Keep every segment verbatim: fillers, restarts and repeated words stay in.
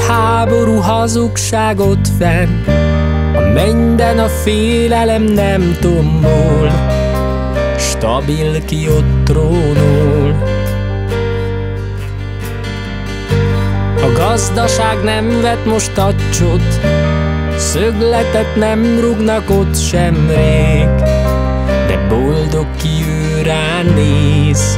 háború, hazugságot fenn, a mennyben a félelem nem tombol, stabil ki ott trónol. A gazdaság nem vet most tacsot, szögletet nem rúgnak ott sem rég, de boldog ki ő rá néz.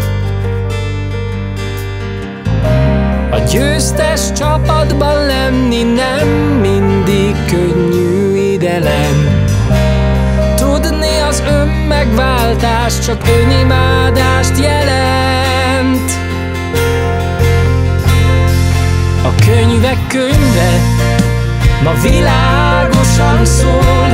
A győztes csapatban lenni nem mindig könnyű idelen. Tudni az önmegváltás csak önimádást jelent. A könyvek könyve ma világosan szól.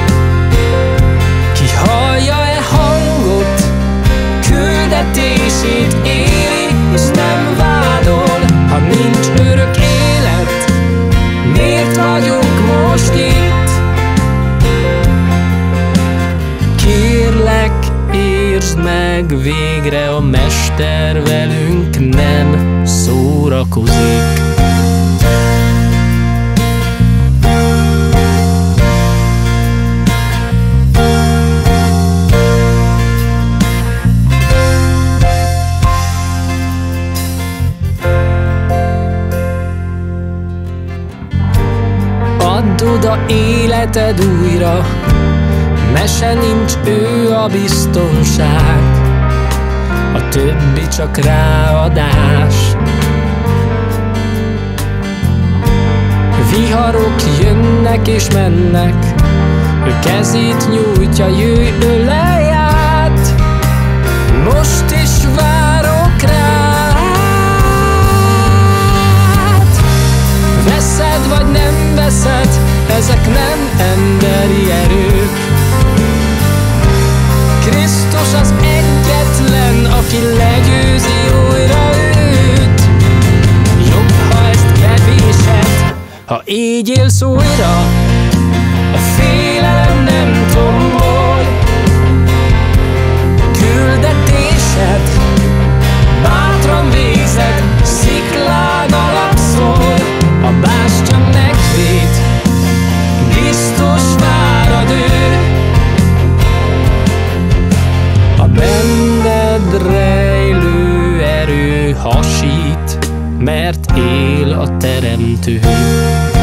Ki hallja-e hangot, küldetését éli és nem vádol. Ha nincs örök élet, miért vagyunk most itt? Kérlek, értsd meg végre, a mester velünk nem szórakozik. Add oda életed újra, mese nincs, ő a biztonság, a többi csak ráadás. Viharok jönnek és mennek, ő kezét nyújtja, jöjj, ölelj át, most is várok rád. Veszed vagy nem veszed, ezek nem emberi erők. Krisztus az egyetlen, aki legyőzi újra őt. Jobb, ha ezt kevésed, ha így élsz újra, a félelem nem tombol. Küldetésed bátran végzed, sziklán alapszol. A bástya megvéd, biztos várad ő. A benned rejlő erő hasít, mert él a Teremtő.